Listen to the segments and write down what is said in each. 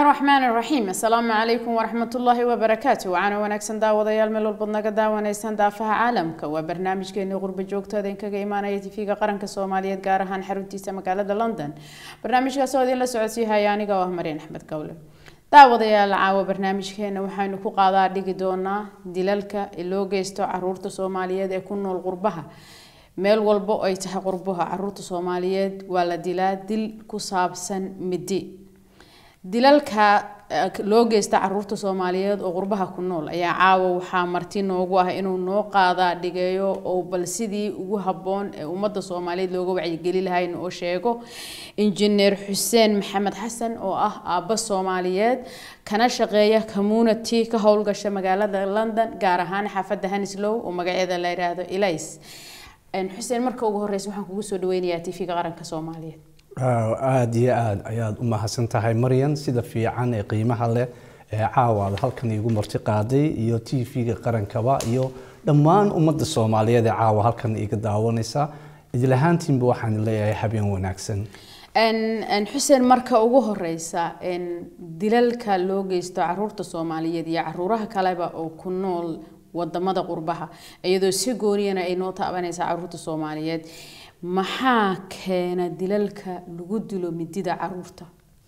الله الرحمن الرحيم السلام عليكم ورحمة الله وبركاته وعنا ونكسن داوديال ملول بدنا داونيسان دافها عالمك وبرنامج كيني غرب joogto idinka imaanaya TV-ga qaranka Soomaaliyeed gaar ahaan xaruntiisa magaalada London barnaamijka Saudi la socodsiinaya aniga waa Mariin Axmed Gawle daawadayaal caawa barnaamijkeena waxaanu ku qaadaa dhigi doonaa dilalka loo geysto caruurta Soomaaliyeed ee ku nool qurbaha meel walba ay tahay qurbaha caruurta Soomaaliyeed waa la dilaa dil ku saabsan midi dilalka loo geysta caruurta Soomaaliyeed oo qurbaha ku nool ayaa caawa waxa marti noogu ah inuu noo qaada dhigayo oo bal sidii ugu haboon ee ummadda Soomaaliyeed looga wacyi lahayn oo sheego injineer Xuseen Maxamed Xasan oo ah aabba Soomaaliyeed kana shaqeeya community ka howlgasha magaalada London gaar ahaan xaafadda Hanslow oo magaceeda la yiraahdo Ilays Xuseen marka ugu horeysa waxaan kugu soo dhaweynayaa TV-ga qaranka Soomaaliyeed aad iyo aad ayaad u mahadsantahay Marian sida fiican ee qiimaha leh ee caawa halkan igu marti qaaday iyo TV-ga qarankaba iyo dhammaan ummadda Soomaaliyeed ee caawa halkan iga daawanaysa idil ahaantiinba waxaan leeyahay habeen wanaagsan Xuseen marka ugu horeysa dilalka loo geysto caruurta Soomaaliyeed iyo caruuraha kaleba oo ku nool wadamada qurbaha iyadoo si gooniyana ay noo taabanaysa caruurta Soomaaliyeed maxaa keena dilalka lagu dilo midida caruurta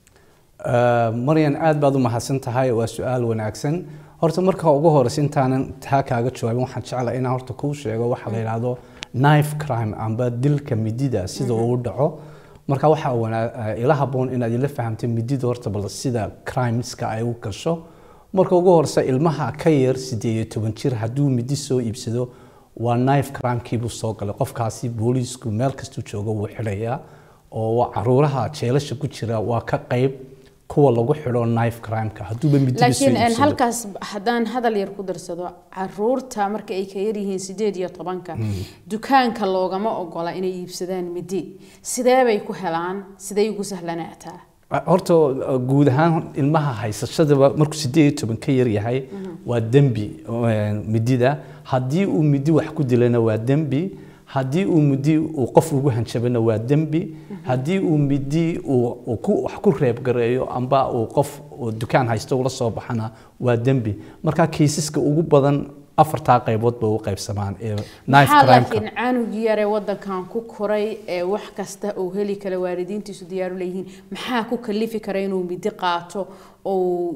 Marian aad baad u mahadsantahay waa su'aal wanaagsan horta marka ugu horeysa intaanan taa kaaga jawaabin waxaan jeclahay inaan horta kuu sheego waxa la yiraahdo knife crime amba dilka midida sida uu dhaco marka waxa ila haboon inaad ila fahamtay midida horta bal sida crimeska ay u gasho marka ugu horeysa ilmaha ka yar 18 jir haduu midi soo iibsado waa knife crime kiibu soo galay qofkaasi booliisku meel kasto joogo wuu xidhayaa oo caruuraha jeelasha ku jira waa ka qayb kuwa lagu xidho knife crime-ka haduuba midida soo iibsado laakiin halkaas hadaan hadal yar ku darsado caruurta marka ay ka yar yihiin 18 dukaanka loogama ogola inay iibsadaan midi sidee bay ku helaan sidee ugu sahlanaataa horta guud ahaan ilmaha haysashada markuu 18 ka yar yahay waa dambi midida hadii uu midi wax ku dilana waa dambi hadii uu midi uu qof ugu hanjabana waa dambi hadii uu midi uu wax ku reeb gareeyo amba uu qof dukaan haysto ula soo baxana waa dambi marka kiisaska ugu badan afarta qaybood baa u qaybsamaan ee knife crime laakiin caanug yare wadankan ku koray ee wax kasta oo heli kala waalidiintiisu diyaar u leeyihiin maxaa ku kalifi kara inuu midi qaato oo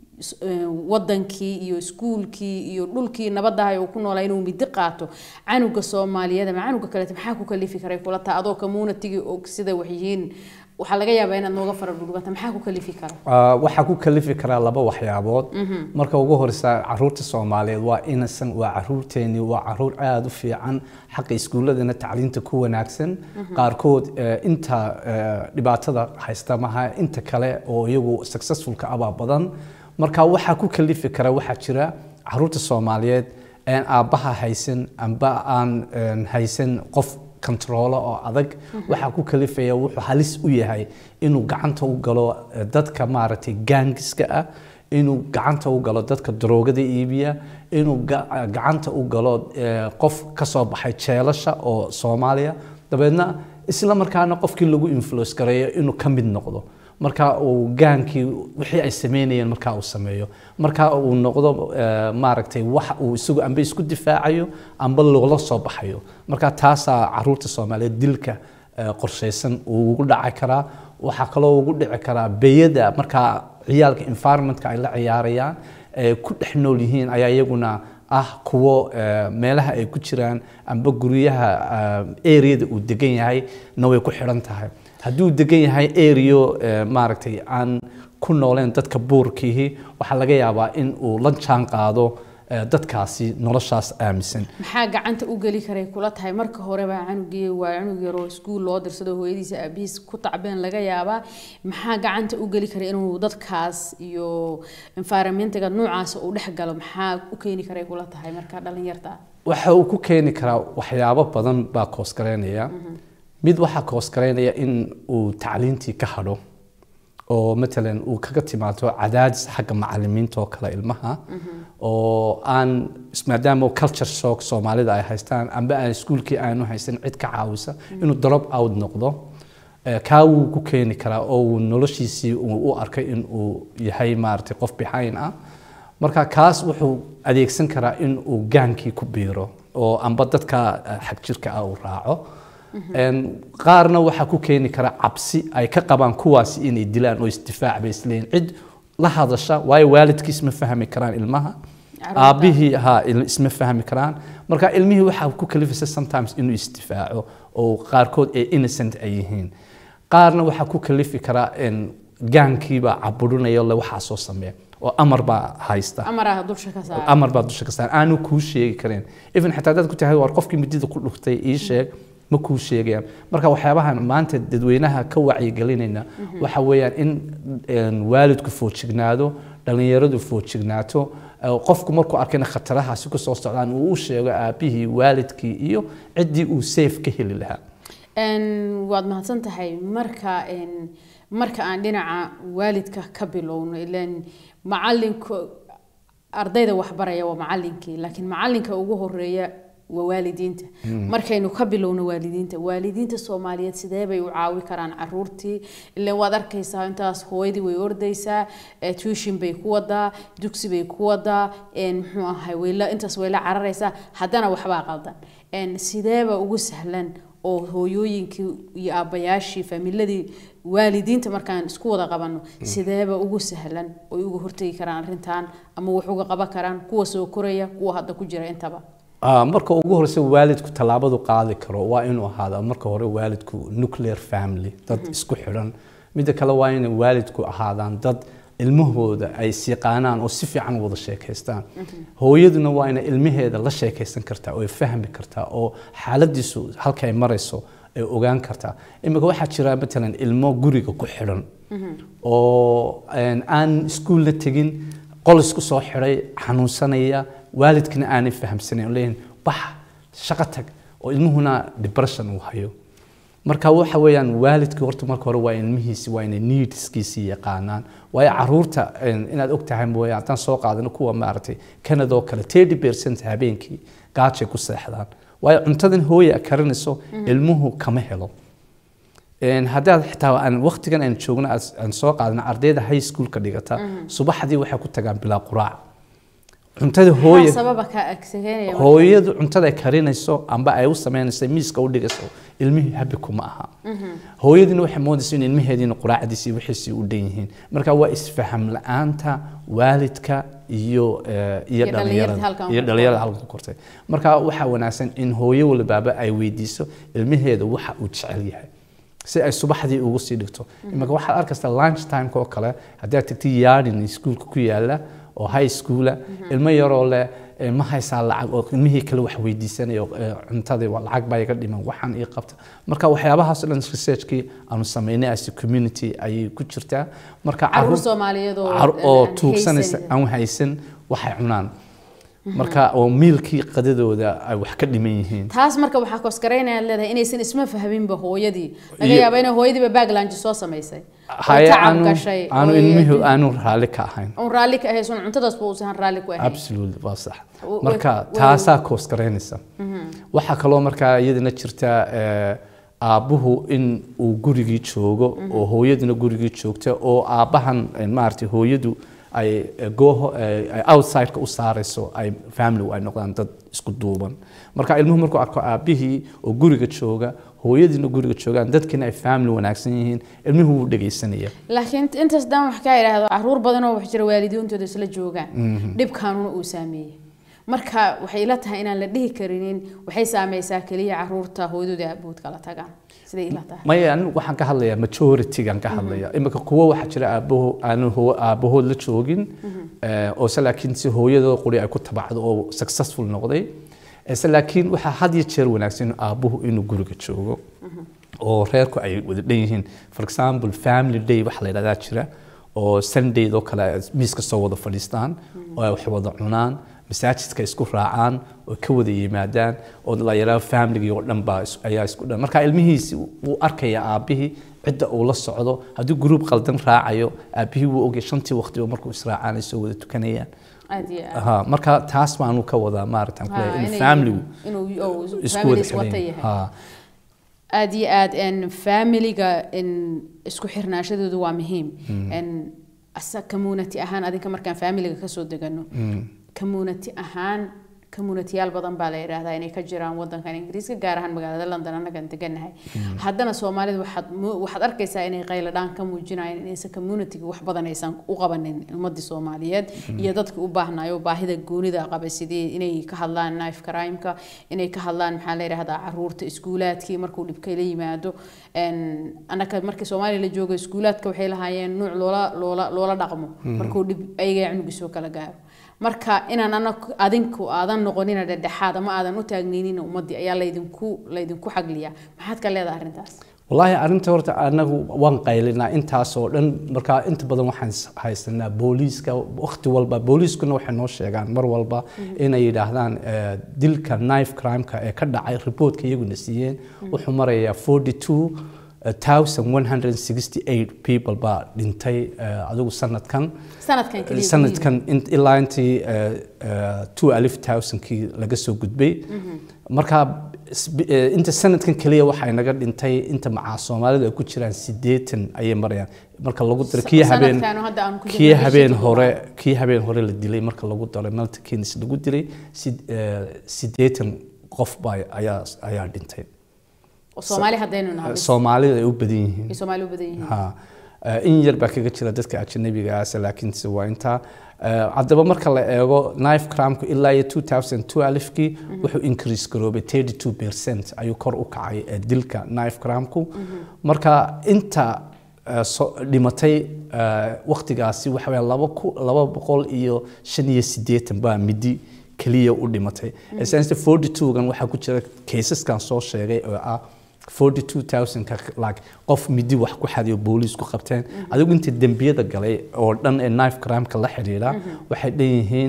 wadankii iyo iskuulkii iyo dhulkii nabadahay oo ku noolaa inuu midi qaato canuga Soomaaliyeed ama canuga kale maxaa ku kalifi kara kula taa adoo community oo sida waxiin waxa laga yaabaa inaad nooga faradhulubata maxaa ku kalifi kara waxa ku kalifi kara laba waxyaabood marka ugu horeysa caruurta Soomaaliyeed waa inaysan waa caruurteeni waa caruur aad u fiican xaq iskuuladana tacliinta ku wanaagsan qaarkood inta dhibaatada haysta maha inta kale oo iyagu successful ka aba badan marka waxa ku kalifi kara waxa jira caruurta Soomaaliyeed aan aabaha haysan amba aan haysan qof control oo adag waxa ku kalifaya wuxuu halis u yahay inuu gacanta u galo dadka maaragtay gangska ah inuu gacanta u galo dadka droogada iibiya inuu gacanta u galo qof ka soo baxay jeelasha oo Soomaaliya dabeedna isla markaana qofkii lagu influence gareeyo inuu ka mid noqdo marka uu gaankii wixii ay sameeyeen marka uu sameeyo marka uu noqdo maaragtay wax uu isagu amba isku difaacayo amba loola soo baxayo marka taasa caruurta Soomaaliyeed dilka qorsheysan uu ugu dhaca kara waxa kale oo ugu dhici kara beeyada marka ciyaalka environmentka ay la ciyaarayaan ku dhex nool yihiin ayaa iyaguna ah kuwo meelaha ay ku jiraan amba guriyaha area-da uu degan yahay way ku xiran tahay haduu degan yahay area maaragtay aan ku nooleen dadka buurkiihi waxa laga yaabaa in uu la jaan qaado dadkaasi noloshaas aaminsan maxaa gacanta u gali karay kula tahay marka hore baa canugii waa canug yar oo iskuul loo dirsado hooyadiisa aabihiis ku tacbeen laga yaabaa maxaa gacanta u gali karay inuu dadkaas iyo environmentiga noocaas uu dhex galo maxaa u keeni karay kula tahay marka dhalinyarta waxa uu ku keeni karaa waxyaabo badan baa koos gareynaya mid waxa koos gareynaya in uu tacliintii ka hadho oo مثلا uu kaga timaado cadaadis xagga macallimiinta oo kala ilmaha oo aan maadaama culture shock Soomaalida ay haystaan amba aan iskuulkii aanu haysan cid ka caawisa inuu drop out noqdo kaawuu ku keeni karaa oo uu noloshiisii u arkay in uu yahay maartay qof behind ah marka kaas wuxuu adeegsan karaa in uu gaankii ku biiro oo amba dadka xag jirka ah uu raaco qaarna waxa ku keeni kara cabsi ay ka qabaan kuwaas inay dilaan oo isdifaac bay isleeyihiin cid la hadasha waayo waalidkiis ma fahmi karaan ilmaha aabihii isma fahmi karaan marka ilmihii waxa ku kalifaysa sometimes inuu isdifaaco oo qaarkood ay innocent ay yihiin qaarna waxa ku kalifi kara in gaankiiba caburinayo la waxa soo sameeya oo amar baa haysta amar baa dusha ka saar aanu ku sheegi kareen even xataa dad ku tahay war qofkii midida ku dhuftay ii sheeg ma ku sheegayaan marka waxyaabahan maanta dadweynaha ka wacyi gelinayna waxa weeyaan in waalidku foojignaado dhalinyaradu foojignaato qofku markuu arkayna khatarahaasi ku soo socdaan uu u sheego aabihii waalidkii iyo ciddii uu safe ka heli lahaa waad mahadsan tahay marka aan dhinaca waalidka ka bilowno ilaan macalinka ardayda waxbaraya waa macalinkii laakiin macalinka ugu horeeya ووالدينته مركينو كبلون والدينته Soomaaliyeed sidee bay u caawi karaan caruurtii ilaa waad arkaysaa intaas hooyadii way ordaysaa tuition bay ku wadaa dugsi bay ku wadaa muxuu ahay weyla intaas weyla cararaysaa haddana waxba qaldan sideeba ugu sahlan oo hooyooyinkii iyo aabayaashii familiyadii waalidiinta markaan isku wada qabano sideeba ugu sahlan oo ugu hortagi karaan arintan ama wax uga qaban karaan kuwa soo koraya kuwa hadda ku jira intaba marka ugu horeysa waalidku talaabadu qaadi karo waa inuu ahaado marka hore waalidku nuclear family dad isku xiran mid kale waa in waalidku ahaadaan dad ilmahooda ay siiqaanaan oo si fiican wada sheekaystaan hooyaduna waa in ilmaheeda la sheekaysan kartaa oo fahmi kartaa oo xaaladiisu halka ay marayso ay ogaan kartaa imika waxa jira matalan ilmo guriga ku xiran oo aan iskuul la tagin qol isku soo xiray xanuunsanaya waalidkina aanay fahamsanayn leeyahay bax shaqo tag oo ilmuhuna depression uu hayo marka waxa weeyaan waalidku horta marka hore waa ilmihiisi waa inay needskiisi yaqaanaan way caruurta inaad og tahay mooyaan tan soo qaadano kuwa maartay Canada oo kale 30% habeenkii gaajo ku seexdaan way cuntadan hooyo karinayso ilmuhu kama helo hadda xitaa aan waqtigan aan joogno aan soo qaadano ardayda high school ka dhigata subaxdii waxa ku tagaan bilaa quraac cuntada hooyadu cuntada karinayso amba ay u sameynayso miiska u dhigayso ilmihi habi kuma aha hooyadina waxay moodaysaa in ilmaheedina quraacdiisi wixiisi u dhan yihiin marka waa isfaham la'aanta waalidka iyo dhalinyarada halka ku kortay marka waxa wanaagsan in hooyo walba ay weydiiso ilmaheeda waxa uu jecel yahay si ay subaxdii ugu sii dhigto imika waxa arkaysta lunch time ko kale haddii aad tagtid yardin iskuulka ku yaala oo high school ilmo yaroo leh ma haysaa lacag oo ilmihii kale wax weydiisanayo cuntadii waa lacag baa iga dhiman waxaan ii qabta marka waxyaabahaas dhan researchkii aanu sameynay as community ay ku jirtaa marka caruur Soomaaliyeed oo tuugsanaysa aan haysan waxay cunaan marka oo miilkii qadadooda ay wax ka dhiman yihiin taas marka waxa ka oskareynaa leedahay inaysan isma fahmin ba hooyadii laga yaabo in hooyadii baag lunch soo sameysay aanu ilmuhu aanu raali ka ahayn raali ka ahaysan cuntadaas buu usan raali ku ahayn absolutely waa sax marka taasa ka oskareynaysa waxa kale oo marka iyadana jirta aabuhu in uu gurigii joogo oo hooyaduna gurigii joogta oo aabahan maartay hooyadu ay outside ka u saarayso ay family ay noqdaan dad isku duuban marka ilmuhu markuu arko aabihii oo guriga jooga hooyadiina guriga joogaan dadkina ay family wanaagsan yihiin ilmuhu wuu dhageysanaya laakiin intaas dhan wax ka yiraahdo caruur badan oo wax jira waalidiintooda isla joogaan dhibkaanuna uu saameeyay marka waxay ila tahay inaan la dhihi karinin waxay saameysaa kaliya caruurta hooyadooda aabbood kala tagaan sidee ila tahay maya anigu waxaan ka hadlayaa majority-gan ka hadlaya imika kuwa waxa jira aabahood la joogin oo laakiin si hooyadooda qori ay ku tabacdo oo successful noqday laakiin waxa had iyo jeer wanaagsan aabuhu inuu guriga joogo oo reerku ay wada dhan yihiin for example family day waxa la yiraahdaa jira oo Sunday oo kale miiska soo wada fadhiistaan oo ay wax wada cunaan masaajidka isku raacaan oo ka wada yimaadaan oo la yiraahdo family oo dhan baa ayaa isku dhan marka ilmihiisi uu arkaya aabihii cidda uu la socdo haddii group qaldan raacayo aabihii wuu ogay shantii waqti oo markuu israacaan ay soo wada tukanayaan marka taas baanu ka wada maartan in family isku wada xiran أدي إن فاميليجا إن إسكو حرنا شدود وامهم إن أسا كمونتي أهان أدي كمر كان فاميليجا كسود دجنو كمونتي أهان كمونتيال بدن بالي هذا إني كجيران ودن كان إنجليزي جارهن بقى لندن أنا كنت جنها حدنا سومالي واحد أركيسا إني قيل دان كموجنا إني سكمونتي واحد بدن يسان وقبنا المدي سوماليات يدتك وباهنا يوباهي ذا جوني ذا قبل سيدي إني كهلان نايف كرايمك إني كهلان محلي هذا عرورت إسكولات كي مركول بكلي ما دو إن أنا كمركز سومالي اللي جوج إسكولات كوحيلها هاي نوع لولا دقمو مركول أي يعني بيسوق على جار marka inaan adinku aadan noqonin dhexaad ama aadan u taagneenin ummadii ayaa laydinku xagliya maxaad ka leedahay arintaas wallahi arinta horta anagu waan qaylinaa intaas oo dhan marka inta badan waxaan haysanaa booliiska waqti walba booliiskuna waxay noo sheegaan mar walba inay yiraahdaan dilka knife crime-ka ee ka dhacay reportka iyaguna siiyeen wuxuu marayaa 42,168 people baa dhintay adigu sanadkan ilaa intii 2,000 laga soo gudbay marka inta sanadkan kaliya waxay naga dhintay inta macaa Soomaalidu ay ku jiraan 80 ayay marayaan marka lagu daro kii habeen hore la dilay marka lagu daro Malta Keynes lagu dilay 80 qof baa ayaa dhintay Soomaali hadaynu nahay Soomaalidu ay u badan yihiin Soomaali u badan yihiin ha in yar baa kaga jira dadka ajnabiga ah laakiin si waa inta hadaba marka la eego knife crime-ku ilaa 2012kii wuxuu increase garoobay 32% ayuu kor u kacay dilka knife crime-ku marka inta dhimatay waqtigaasi waxa weeye 285 baa midi kaliya u dhimatay essence 42 gan waxa ku jira cases-kan soo sheegay oo ah 42,000 like qof midi wax ku xadiyo booliisku qabteen adigu inta dambiyada galay oo dhan ee knife crime-ka la xiriira waxay dheeyeen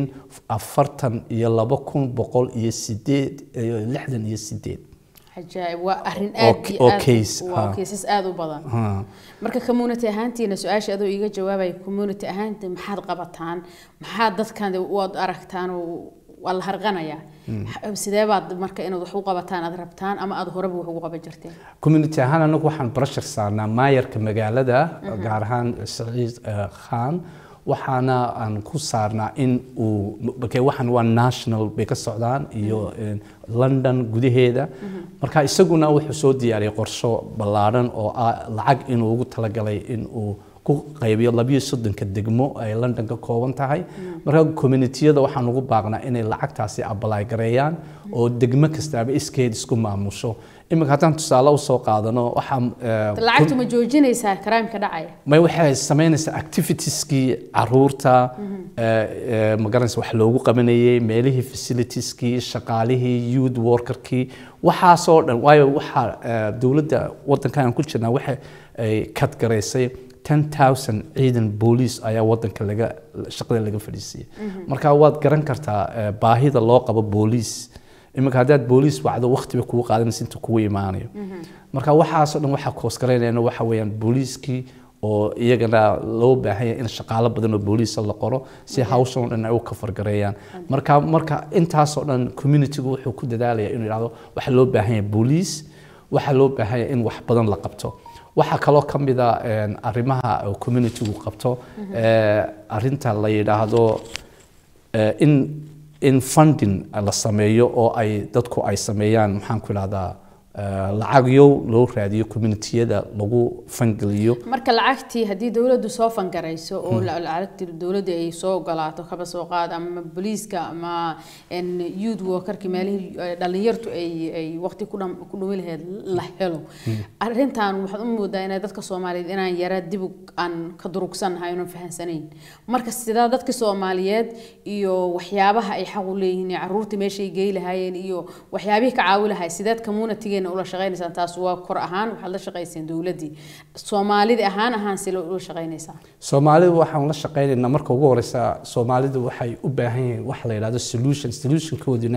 42,168 حجاي وأرين cases آدو بدن مركا community أهانتي نسؤال أدو إيجا جوابي community أهانتي محاد قبطان محاد ضد كان واد أركتان والله هرغنايا sidee baad marka inaad wax u qabataan aad rabtaan ama aad horeba wax ugu qaban jirteen community ahaan anagu waxaan barashar saarnaa maayarka magaalada gaar ahaan Saciid Khan waxaana aan ku saarnaa in uu waxaan waa national bay ka socdaan iyo London gudaheeda marka isaguna wuxuu soo diyaariyay qorshe ballaaran oo lacag inuu ugu talagalay in uu ku qaybiyo 230 degmo ay London ka kooban tahay marka community-yada waxaan ugu baaqnaa inay lacagtaasi apply gareeyaan oo degmo kastaaba iskeed isku maamusho imika haddaan tusaale u soo qaadano waxaan lacagtu ma joojinaysaa crime-ka dhacaya ma waxay sameynaysaa activitieskii caruurta magaranaysa wax loogu qabanayay meelihii facilitieski shaqaalihii youth workerkii waxaasoo dhan waayo waxa dawladda wadankan ku jirnaa waxay kad gareysay 10,000 ciidan booliis ayaa wadanka shaqada laga fadhiisiyay marka waad garan kartaa baahida loo qabo booliis imika hadaad booliis wacdo waqti bay kugu qaadanaysa inta kugu imaanayo marka waxaasoo dhan waxa koos gareynayna waxa weeyaan booliiskii oo iyagana loo baahan yahay in shaqaale badan oo booliis la qoro si hawshan dhan ay u ka fargareeyaan marka intaasoo dhan community-gu wuxuu ku dadaalaya inuu yiraahdo waxa loo baahan yahay booliis waxa loo baahan yahay in wax badan la qabto waxa kaloo kamid ah arrimaha community-gu qabto arinta la yiraahdo in funding la sameeyo oo ay dadku ay sameeyaan maxaan ku ilaadaa lacagyo loo raadiyo community-yada lagu fangeliyo marka lacagtii hadii dawladdu soo fangarayso oo lacagtii dawladdu ay soo ogolaato kaba soo qaad ama booliiska ama youth worker-ki meelihii dhalinyartu ay waqti ku dhumi lahayd la helo arrintan waxaad u moodaa inay dadka Soomaaliyeed inaan yara dib aan ka durugsanahay oo fahansanayn marka sida dadka Soomaaliyeed iyo waxyaabaha ay xaq u leeyihiin caruurta meeshay geey lahaayeen iyo waxyaabihi ka caawi lahaay sideed community ولا شقينيسان تاس waa kor ahaan waxa la shaqeeyeen dawladii Soomaalida ahaan si loo shaqeynaysa Soomaalidu waxaan la shaqeynaa marka ugu horeysa Soomaalidu waxay u baahan yihiin wax la yiraahdo solution koodina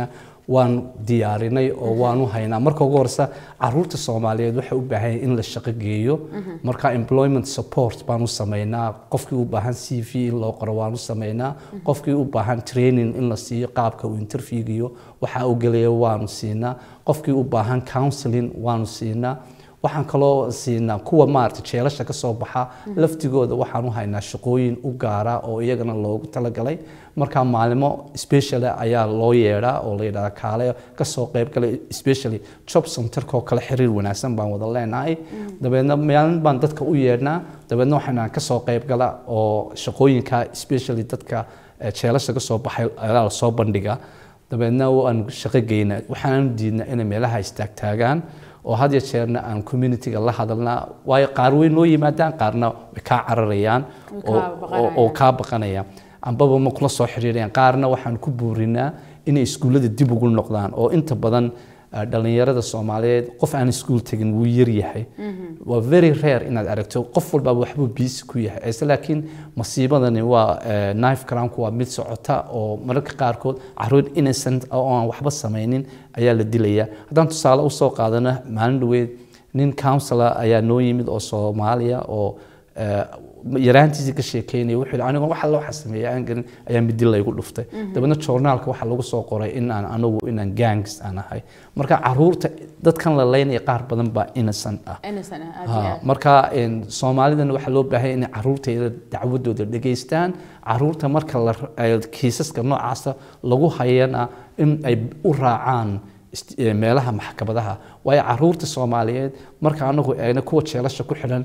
waan diyaarinay oo waan u haynaa marka ugu horeysa caruurta Soomaaliyeed waxa u baahan in la shaqo geeyo marka employment support baan u sameynaa qofkii u baahan CV in loo qoro waan u sameynaa qofkii u baahan training in la siiyo qaabka uu interview waxa uu galayo waan siinaa qofkii u baahan counseling waan siinaa waxaan kaloo siinaa kuwa maarta jeelasha ka soo baxa laftigooda waxaan u haynaa shaqooyin u gaara oo iyagana loogu talagalay marka maalimo special ayaa loo yeeraa oo la yiraahdo kaale ka soo qayb galay especially job center ko kala xiriir wanaagsan baan wada leenahay dabeedna maalin baan dadka u yeernaa dabeedna waxaan ka soo qayb gala oo shaqooyinka especially dadka jeelasha ka soo baxay ayaa la soo bandhiga dabeedna waan shaqo geynaa waxaan diidnaa in meelaha istaagtaagaan oo had iyo jeerna aan community-ga la hadalnaa way qaar weyn noo yimaadaan qaarna way ka cararayaan oo ka baqanayaan ambaba ma kula soo xiriirayaan qaarna waxaan ku buurinaa inay iskuulada dib ugu noqdaan oo inta badan dhalinyarada Soomaaliyeed qof aan iskuul tagin wuu yar yahay waa very rare inaad aragto qof walba waxba busy ku yahay laakiin masiibadani waa knife crime waa mid socota oo mararka qaarkood caruur innocent oo aan waxba sameeynin ayaa la dilaya haddaan tusaale u soo qaadana maalin dhaweed nin counselor ayaa noo yimid oo Soomaaliya oo yaraantiisa ka sheekeynay wuxuu anigu waxa loo xasameeyay aan garin ayaa mid dil igu dhuftay dabadna journalka waxa lagu soo qoray in aan anagu inaan gangs aan ahay marka caruurta dadkan la leeyahay qaar badan baa innocent marka Soomaalidan waxa loo baahay in caruurta dacwadooda dhageystaan caruurta marka la kiisaska noocaas lagu hayana in ay u raacaan meelaha maxkamadaha way caruurta Soomaaliyeed marka anagu ayna kuwa jeelasha ku xiran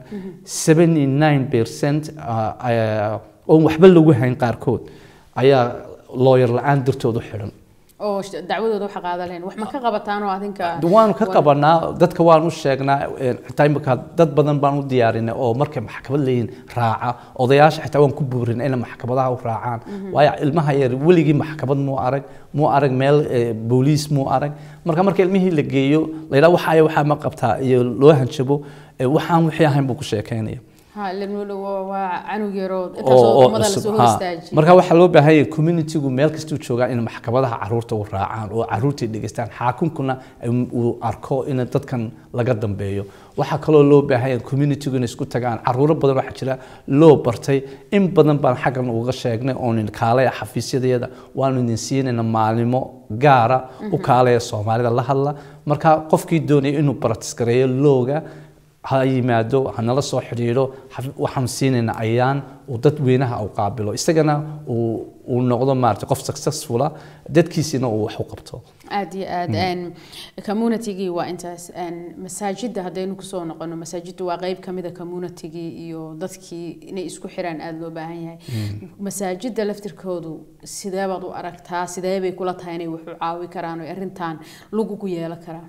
79% oo waxba lagu hayn qaarkood ayaa lawyer la'aan dartoodu xiran oo dacwadooda waxa qaadaleen wax ma ka qabataan oo adinka waan ka qabanaa dadka waan u sheegnaa taymka dad badan baan u diyaarinay oo markay maxkamad leeyin raaca odayaasha xitaa waan ku buurinay in maxkamadaha u raacaan way ilmaha yar weligii maxkamad muu arag meel booliis muu arag marka ilmihii la geeyo la waxa ma qabtaa iyo loo hanjabo waxaan wixii ahayn buu ku sheekeynaya marka waxa loo baahan yahay community-gu meel kasta uu joogaa in maxkamadaha caruurta u raacaan oo caruurta dhageystaan xaakunkuna uu arko in dadkan laga dambeeyo waxa kaloo loo baahan yahay community-gu inay isku tagaan caruuro badan waxa jira loo bartay in badan baan xagan uga sheegnay oo in kaalay xafiisyada waan idin siinayna maalimo gaara u kaalay Soomaalida la hadla marka qofkii doonay inuu practice gareeyo looga ha yimaado hanala soo xiriiro waxaan siinayna ayaan oo dad weynaha u qaabilo isagana uu noqdo maartay qof successful dadkiisina uu wax u qabto aad iyo aad community-gi waa intaas masaajidda hadaynu ku soo noqono masaajiddu waa qayb kamid ah community-gi iyo dadkii inay isku xiraan aad loo baahan yahay masaajidda laftirkoodu sidee baad u aragtaa sidee bay kula tahay inay wax u caawi karaan oo arrintan lagu yeelan karaan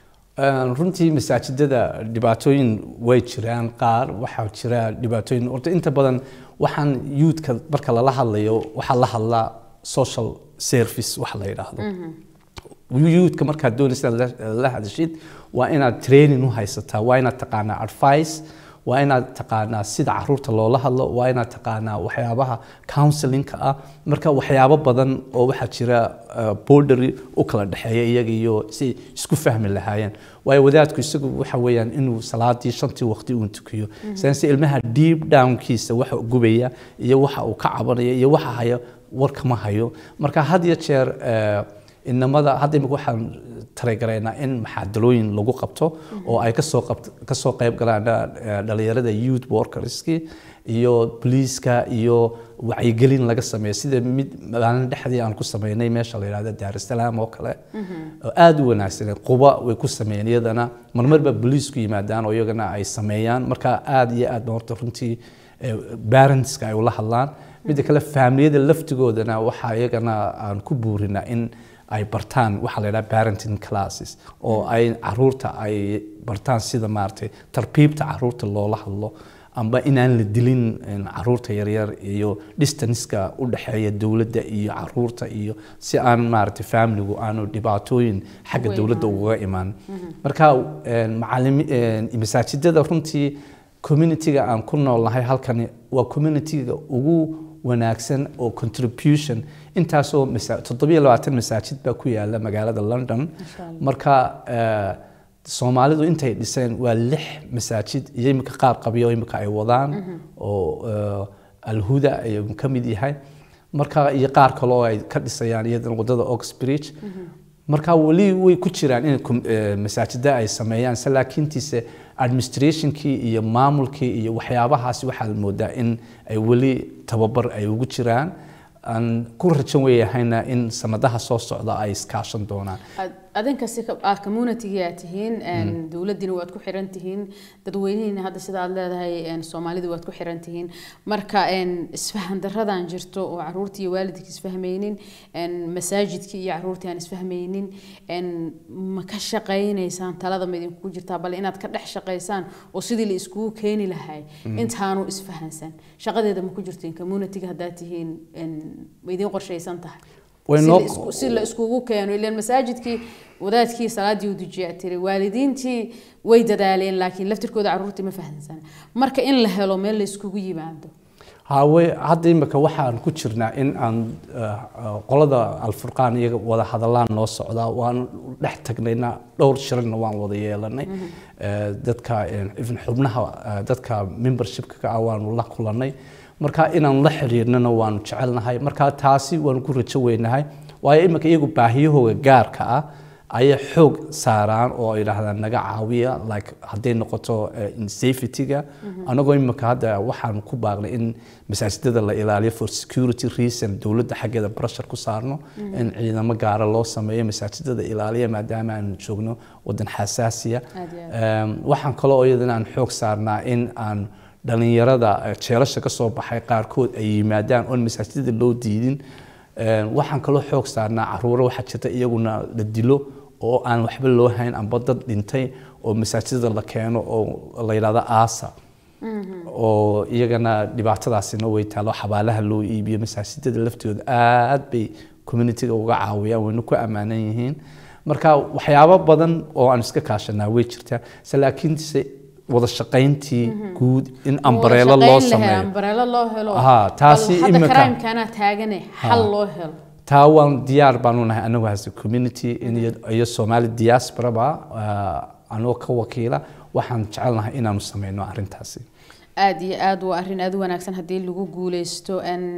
runtii masaajidada dhibaatooyin way jiraan qaar waxa jira dhibaatooyin horta inta badan waxaan youth-ka marka la hadlayo waxa la hadlaa social service wax la yiraahdo youth-ka marka doonaysa la hadashid waa inaad training u haysataa waa inaad taqaanaa advice waa inaad taqaanaa sida caruurta loola hadlo waa inaad taqaanaa waxyaabaha counseling-ka ah marka waxyaabo badan oo waxa jira border u kala dhaxeeya iyaga iyo si isku fahmi lahaayeen way wadaadku isagu waxa weeyaan inuu salaadii shantii waqti uu tukiyo sayns ilmaha deep down-kiisa waxa gubaya iyo waxa uu ka cabanaya iyo waxa hayo warka ma hayo marka had iyo jeer inamada hadda waxaan tareegareynaa in maxaadalooyin lagu qabto oo ay ka soo qayb galaan dhalinyarada youth workerski iyo police-ka iyo wacyigelin laga sameeyo sida mid maalin dhexdii aan ku sameynay meesha la yiraahdo Dar es Salaam oo kale aad u wanaagsan quba way ku sameeyeen iyadana marmarba police-ku yimaadaan oo iyagana ay sameeyaan marka aad iyo aad horta runtii parents-ka ay ula hadlaan mid kale family-yada laftigoodana waxa iyagana aan ku buurinaa in ay bartaan waxa la yiraahdo parenting classes oo ay caruurta ay bartaan sida maartay tarbiibta caruurta loola hadlo amba inaan la dilin caruurta yar yar iyo distance-ka u dhaxeeya dawladda iyo caruurta iyo si aan maartay family-gu aanu dhibaatooyin xagga dawladda uga imaan marka masaajidada runtii community-ga aan ku noolnahay halkan waa community-ga ugu wanaagsan oo contribution intaasoo 27 masaajid baa ku yaala magaalada London marka Soomaalidu intay dhiseen waa 6 masaajid iyo imika qaar qabiyo imika ay wadaan oo Al-Huda ay ka mid yahay marka iyo qaar kale oo ay ka dhisayaan iyadana wadada Oxbridge marka wali way ku jiraan in masaajida ay sameeyaan laakiintiise administrationkii iyo maamulkii iyo waxyaabahaas waxa la moodaa in ay wali tababar ay ugu jiraan aan ku rajan weeyahayna in sanadaha soo socda ay iskaashan doonaan adinka si community-ga tihiin dawladina waad ku xiran tihiin dadweynaha hadda sida aad leedahay Soomaalida waad ku xiran tihiin marka isfahan daradan jirto oo caruurtii waalidkii isfahmaynin masaajidkii iyo caruurtii aan isfahmaynin ma ka shaqeynaysan talada midin ku jirta bal inaad ka dhex shaqeysaan oo sidii la isku keeni lahay intaanu isfahansan shaqadeeda ma ku jirtiin community-ga hadda tihiin idin qorsheysan tahay si la iskugu keeno ilaa masaajidkii wadaadkii salaadii u dujiyay waalidiintii way dadaaleen laakiin laftirkooda caruurtii ma fahansan marka in la helo meel la iskugu yimaado hadda imika waxaan ku jirnaa in aan qolada Al-Furqaan iyaga wada hadalaan noo socda waan dhex tagnayna dhowr shirna waan wada yeelanay dadka even xubnaha dadka membership-ka waan la kulanay marka inaan la xiriirnana waan jecelnahay marka taasi waan ku rajo weynahay waayo imika iyagu baahiyahooda gaarka ah ay xoog saaraan oo ay yiraahdaan naga caawiya like haday noqoto in safety-ga anagoo imika hadda waxaan ku baaqnay in masaajidada la ilaaliyo for security reason dawladda xaggeeda pressure ku saarno in ciidamo gaar ah loo sameeyo masaajidada ilaaliya maadaama aan joogno wadan xasaasiya waxaan kale oo iyadana aan xoog saarnaa in aan dhalinyarada jeelasha ka soo baxay qaarkood ay yimaadaan oo masaajidada loo diidin waxaan kale xoog saarnaa caruur waxa jirta iyaguna la dilo oo aan waxba loo hayn amba dad dhintay oo masaajidada la keeno oo la yiraahdo aasa oo iyagana dhibaatadaasina way taalo xabaalaha loo iibiyo masaajidada laftooda aad bay community-ga uga caawiyaan wayna ku amaanan yihiin marka waxyaabo badan oo aan iska kaashanaa way jirtaa laakiin wada shaqayntii guud in umbrella loo sameeyo umbrella loo helo taasi imika crime kana taagane xal loo helo taawan diyaar baanu nahay anagu as a community in iyo Somali diaspora ba anoo ka wakiila waxaan jecelnahay inaanu sameeyno arintaasi aad iyo aad waa arin aad wanaagsan hadii lagu guuleysto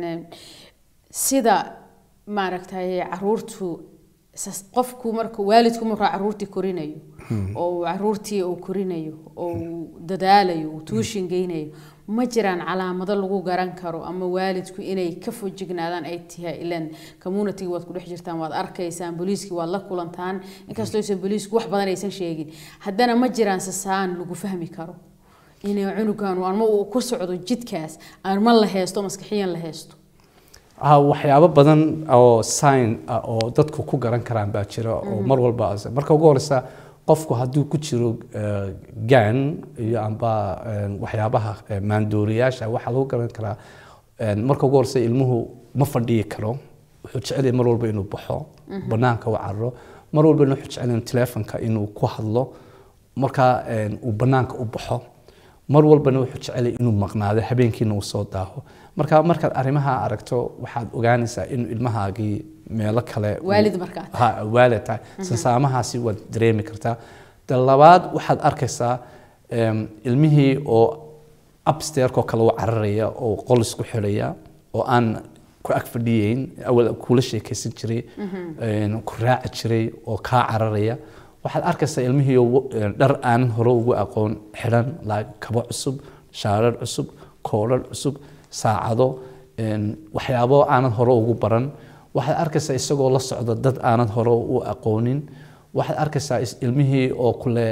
sida maaragtay caruurtu qofku marka waalidku marka caruurtii korinayo oo caruurtii uu korinayo oo dadaalayo oo tuushin geynayo ma jiraan calaamado lagu garan karo ama waalidku inay ka fojignaadaan ay tahay ilaan community waad ku dhex jirtaan waad arkaysaan booliiska waad la kulantaan inkastoo aysan booliisku wax badan aysan sheegin haddana ma jiraan sasaan lagu fahmi karo inay cunugan ama uu ku socdo jidkaas ama la heesto maskaxiyan la heesto waxyaabo badan oo sign oo dadku ku garan karaan baa jira oo mar walba marka ugu horeysa qofku haduu ku jiro gaan iyo amba waxyaabaha maandooriyaasha waxa lagu garan karaa marka ugu horeysa ilmuhu ma fadhiyi karo wuxuu jecel yahay mar walba inuu baxo banaanka u carro mar walba wuxuu jecel yahay telefoonka inuu ku hadlo marka uu banaanka u baxo mar walba wuxuu jecel yahay inuu maqnaado habeenkiina uu soo daaho marka arimaha aragto waxaad ogaanaysaa in ilmahaagii meelo kale waalid markaa waalidta saamahaasi wad dareemi kartaa labaad waxaad arkaysaa ilmihii oo upstairs ko kale u cararaya oo qol isku xiraya oo aan ku ag fadhiyeyn awal kula sheekaysan jiray ku raaci jiray oo ka cararaya waxaad arkaysaa ilmihii dhar aan hore ugu aqoon xiran kabo cusub shaarar cusub koodhar cusub saacado waxyaabo aanan hore ugu baran waxaad arkaysaa isagoo la socda dad aanan hore u aqoonin waxaad arkaysaa ilmihii oo kule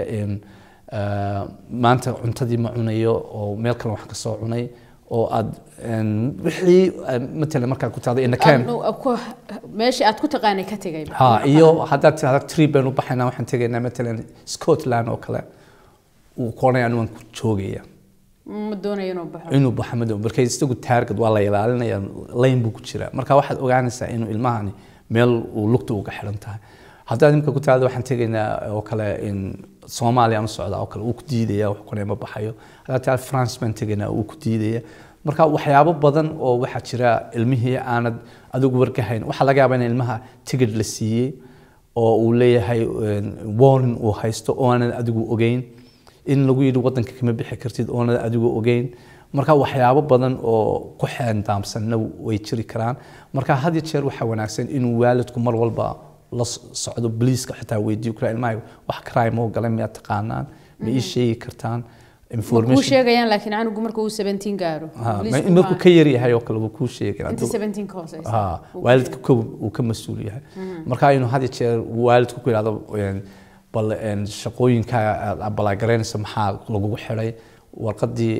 maanta cuntadii ma cunayo oo meel kale wax ka soo cunay oo aad wixii مثلا marka ku taado in kan meeshii aad ku taqaanay ka tagay iyo hadaad tahay trip baan u baxaynaa waxaan tagaynaa مثلا Scotland oo kale uu qoonayaan waan ku joogaya ma doonayo inuu baxo ma doonayo markay isagu target waa la ilaalinaya line buu ku jira marka waxaad ogaanaysaa inuu ilmahani meel uu lugta uga xiran tahay hadaad imka ku taado waxaan tagaynaa oo kale in Soomaaliya ama Socda oo kale uu ku diidaya wax kuna ma baxayo hadaad tahay France man tagaynaa uu ku diidaya marka waxyaabo badan oo waxa jira ilmihii aanad adigu warkahayn waxa laga yaabaa in ilmaha tigidh la siiyey oo uu leeyahay warning uu haysto oo aanad adigu ogeyn in lagu yidhi wadanka kama bixi kartid oo aanad adigu ogeyn marka waxyaabo badan oo ku xeendamsanna way jiri karaan marka had iyo jeer waxa wanaagsan inuu waalidku mar walba la socdo police-ka xitaa weydiiyo kara ilmaha wax crime oo galay ma taqaanaan ma ii sheegi kartaan information ku sheegayaan laakiin anigu markuu 17 gaaro markuu ka yar yahay oo kale uu ku sheegay inta 17 ka hooseysa waalidku uu ka mas'uul yahay marka inuu had iyo jeer waalidku ku yiraahdo bal shaqooyinka abalaagareynaysa maxaa lagu xiray warqadii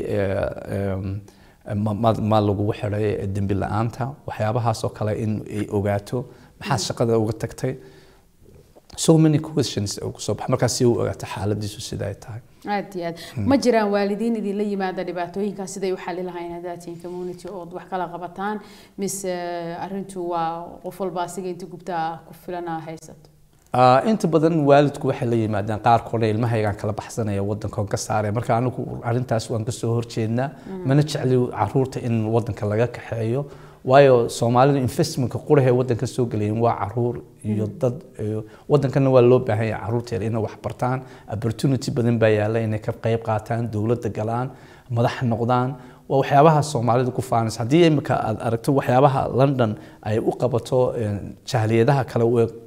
ma lagu xiray dambi la'aanta waxyaabahaas oo kale in ay ogaato maxaa shaqada uga tagtay so many questions oo soo bax markaas si uu ogaato xaaladiisu sida ay tahay aad iyo aad ma jiraan waalidiin idin la yimaada dhibaatooyinka siday u xalin lahayn hadaatiin community oo wax kala qabataan mise arintu waa qof walba asiga inta gubta ku filana haysato inta badan waalidku waxay la yimaadaan qaar koodha ilmahaygan kala baxsanaya wadanka ka saaray marka anigu arintaas waan ka soo horjeednaa mana jecli caruurta in wadanka laga kaxeeyo waayo Soomaalidu investmentka quraha wadanka soo galeen waa caruur iyo dad wadankana waa loo baahan yahay caruurta inay wax bartaan opportunity badan baa yaala inay ka qayb qaataan dawladda galaan madax noqdaan waa waxyaabaha Soomaalidu ku faanaysa hadii imika aad aragto waxyaabaha London ay u qabato jahliyadaha kale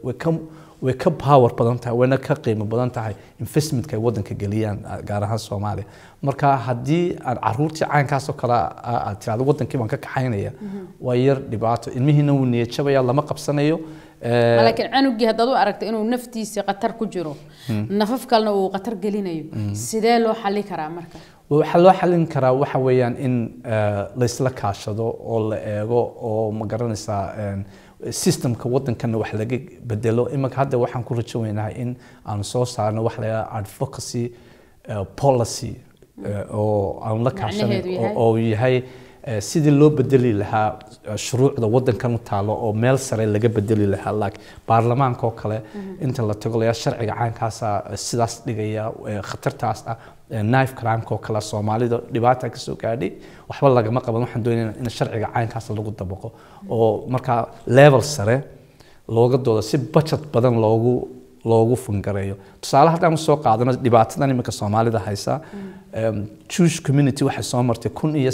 way ka power badan tahay wayna ka qiimo badan tahay investmentka ay wadanka galiyaan gaar ahaan Soomaaliya marka hadii aan caruurtii caankaas oo kala aad tiraado wadankii baan ka kaxaynaya waa yar dhibaato ilmihiina uu niyad jabaya lama qabsanayo laakiin canugii hadda uu aragto inuu naftiisa qatar ku jiro nafaf kalena uu qatar gelinayo sidee loo xalli karaa marka waxa loo xallin karaa waxa weeyaan in la isla kaashado oo la eego oo ma garanaysaa systemka wadankana wax laga bedelo imaka hadda waxaan ku rajaynahay in aan soo saarno wax la advocacy policy oo aan la kaashano oo yahay sidii loo bedeli lahaa shuruucda wadankan taalo oo meel sare laga bedeli lahaa like baarlamaanka oo kale inta la tago la sharciga caankaas sidaas dhigaya khatartaas knife crime oo kala Soomaalida dhibaato ka soo gaadhay waxba lagama qaban waxaan doonaynaa in sharciga caankaas lagu dabaqo oo marka level sare looga doodo si budget badan loogu fungareeyo tusaale hadaan soo qaadano dhibaatadan imika Soomaalida haysa Jewish community waxa soo martay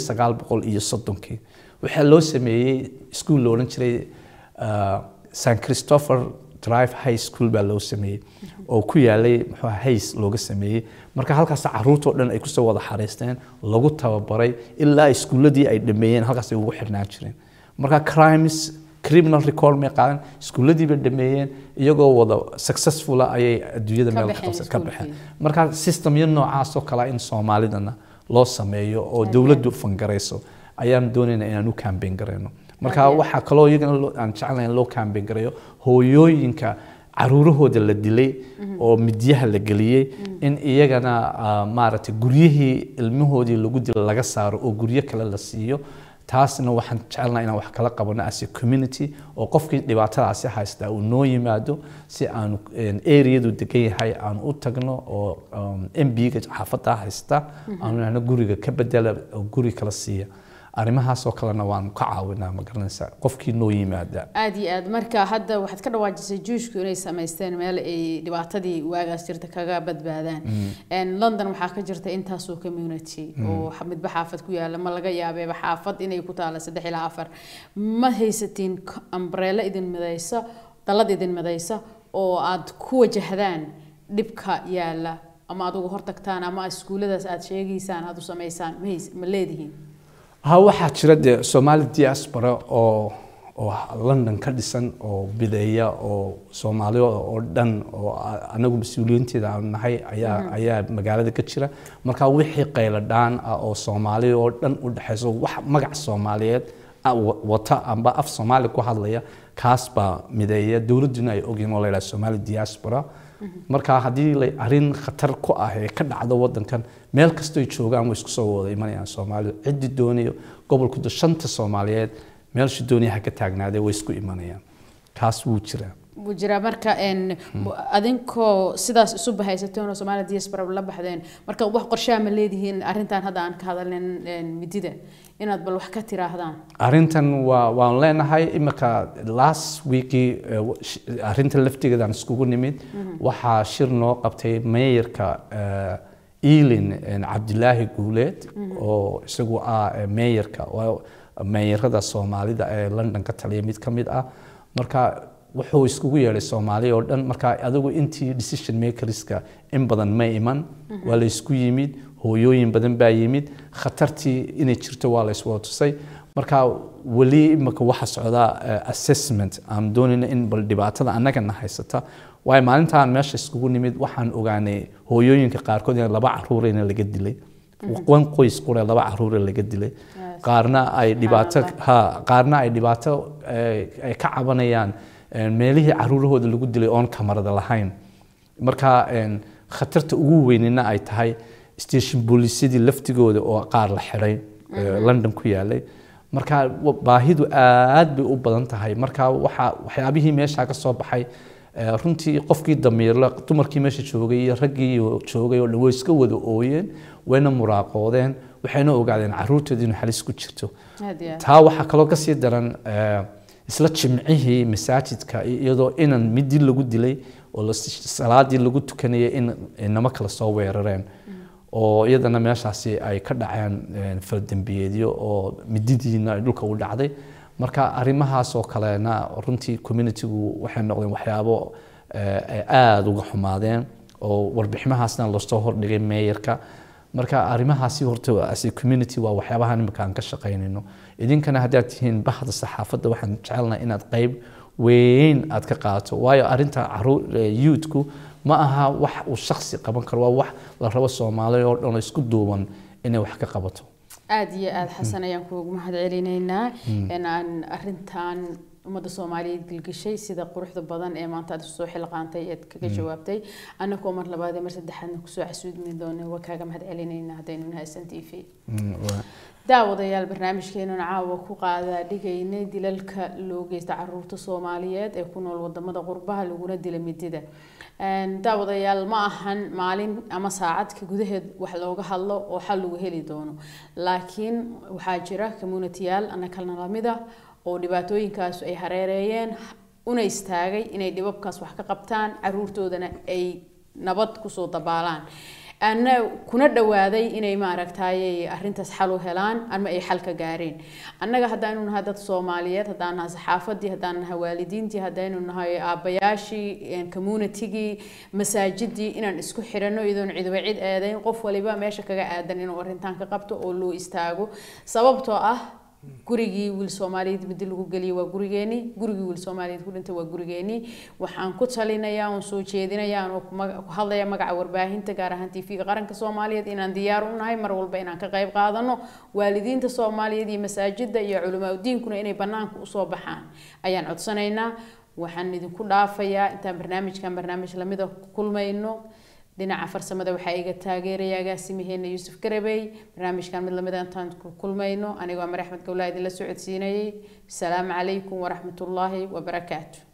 1930 waxa loo sameeyay school loo oran jiray St Christopher Drive High School baa loo sameeyay oo ku yaalay muxuu hays looga sameeyay marka halkaas caruurta oo dhan ay ku soo wada xareysteen lagu tababaray ilaa iskuuladii ay dhameeyeen halkaas ay ugu xirnaan jireen marka criminal record ma qaadan iskuuladii bay dhameeyeen iyagoo wada successful ayay adduunyada meel ka baxeen marka system yar noocaas oo kala in Soomaalidana loo sameeyo oo dawladdu fangareyso ayaan doonaynaa inaan u campaign gareyno marka waxa kale oo iyagana aan jeclahay loo campaign gareeyo hooyooyinka caruurahooda la dilay oo midyaha la galiyay in iyagana maaragtay guryihii ilmahoodii lagu dilay laga saaro oo guryo kale la siiyo taasna waxaan jeclahay inaan wax kala qabano as a community oo qofkii dhibaatadaasi haysta uu noo yimaado si aan area-du degan yahay aan u tagno oo MB-ga xaafadda haysta aan guriga ka bedela oo guri kala siiya arrimahaas oo kalena waan ka caawinaa ma garanaysaa qofkii noo yimaada aad iyo aad marka hadda waxaad ka dhawaajisay Jewish-ku inay sameysteen meel ay dhibaatadii waagaas jirta kaga badbaadaan London waxaa ka jirta intaas oo community oo midba xaafad ku yaala ma laga yaabay xaafad inay ku taala 3 ilaa 4 ma haysatiin umbrella idin midaysa dalad idin midaysa oo aad ku wajahdaan dhibka yaala ama aad ugu hortagtaan ama iskuuladaas aad sheegaysaan aad u sameysaan ma leedihiin waxaa jira Somali diaspora oo London ka dhisan oo bideeya oo Soomaaliya oo dhan oo anagu mas'uuliyiinteeda aan nahay ayaa magaalada ka jira marka wixii qayladaan oo Soomaaliya oo dhan u dhaxayso wax magac Soomaaliyeed wata amba af Soomaali ku hadlaya kaas baa mideeya dawladuna ay ogeen oo leeyahay Somali diaspora marka hadii la arin khatar ku ah ee ka dhacdo wadankan meel kasto ay joogaan way isku soo wada imanayaan Soomaaliya cid doonayo gobolka shanta Soomaaliyeed meel shi doonaya ka taagnaaday way isku imanayaan kaas wuu jira marka adinkoo sidaas isu bahaysateen oo Somali diaspora la baxdeen marka wax qorshe ma leedihiin arintan hadda aan ka hadalnay midida inaad bal wax ka tiraahdaan arrintan waan leenahay imika last weekii arrinta laftigeedaan iskugu nimid waxaa shir noo qabtay mayorka Eilin Cabdilaahi Guuleed oo isagu mayorka mayorada Soomaalida ee London ka taliya mid kamid ah marka wuxuu iskugu yeeray Soomaaliya oo dhan marka adigu intii decision makerska in badan ma iman waa la isku yimid hooyooyin badan baa yimid khatartii inay jirto waa la iswada tusay marka wali imika waxa socda assessment aan doonayna in bal dhibaatada annaga na haysata way maalintaan meesha iskugu nimid waxaan ogaanay hooyooyinka qaarkood in laba caruur in laga dilay wan qoys qura laba caruur laga dilay qaarna ay dhibaato ay ka cabanayaan meelihii caruurahooda lagu dilay oon kamarada lahayn marka khatarta ugu weynina ay tahay station police-dii laftigooda oo qaar la xiray London ku yaalay marka baahidu aad bay u badan tahay marka waxyaabihii meesha ka soo baxay runtii qofkii damiirla dumarkii meesha joogay iyo raggii joogay oo way iska wada ooyeen wayna muraaqoodeen waxayna ogaadeen caruurtooda inuu halis ku jirto taa waxa kaloo ka sii daran isla jimcihii masaajidka iyadoo inan midi lagu dilay oo salaadii lagu tukanayay in inama kala soo weerareen oo iyadana meeshaasi ay ka dhaceen faldambiyeedyo oo mididiina dhulka u dhacday marka arrimahaas oo kalena runtii community-gu waxay noqdeen waxyaabo aad uga xumaadeen oo warbixinahaasna la soo hordhigay mayorka marka arrimahaasi horta as a community waa waxyaabaha imika aan ka shaqeynayno idinkana haddaad tihiin bahda saxaafadda waxaan jecelnahay inaad qayb weyn aad ka qaato waayo arrinta youthku ma aha wax uu shakhsi qaban karo waa wax la rabo Soomaaliya oo dhan isku duuban inay wax ka qabato aad iyo aad xasan ayaan kuugu mahadcelinaynaa in aan arrintan umada Soomaaliyeed gilgishay sida quruxda badan ee maanta aad soo xilqaantay ee kaga jawaabtay anagoo mar labaad mar saddexaadna ku soo xasuudmi doonay waa kaaga mahadcelinaynaa hadaynu nahay TV daawadayaal barnaamijkeena caawa ku qaada dhigaynay dilalka loo geysta caruurta Soomaaliyeed ee ku nool wadamada qurbaha laguna dilay midida daawadayaal ma ahan maalin ama saacad ka gudaheed wax looga hadlo oo xal lagu heli doono laakiin waxaa jira community-yaal anakalna lamida oo dhibaatooyinkaas ay hareereeyeen una istaagay inay dhibabkaas wax ka qabtaan caruurtoodana ay nabad ku soo dabaalaan ana kuna dhawaaday inay ma aragtay arrintaas xal u helaan ama ay xal ka gaareen annaga haddaanu nahay dad Soomaaliyeed haddaan nahay saxaafadii haddaan nahay waalidiintii haddaanu nahay aabayaashii community-gii masaajidii inaan isku xirano idoon cid wacid aadayn qof waliba meesha kaga aadan inuu arrintan ka qabto oo loo istaago sababtoo ah gurigii wiil Soomaaliyeed mid lagu galiyo waa gurigeeni gurigii wiil Soomaaliyeed ku dhintay waa gurigeeni waxaan ku talinayaa oo soo jeedinayaa oo ku hadlaya magaca warbaahinta gaar ahaan TV-ga qaranka Soomaaliyeed inaan diyaar u nahay mar walba inaan ka qayb qaadano waalidiinta Soomaaliyeed iyo masaajidda iyo culimada diinkuna inay banaanka u soo baxaan ayaan codsanaynaa waxaan idinku dhaafayaa intaan barnaamij lamida ku kulmayno dhinaca farsamada waxa iga taageeraya agaasimaheena Yuusuf Garabay barnaamijkan mid lamid ah intaan ku kulmayno aniga Mar Axmed Gawlaad la socodsiinayay salaamu calaykum wa rahmatullaahi wa barakaatuh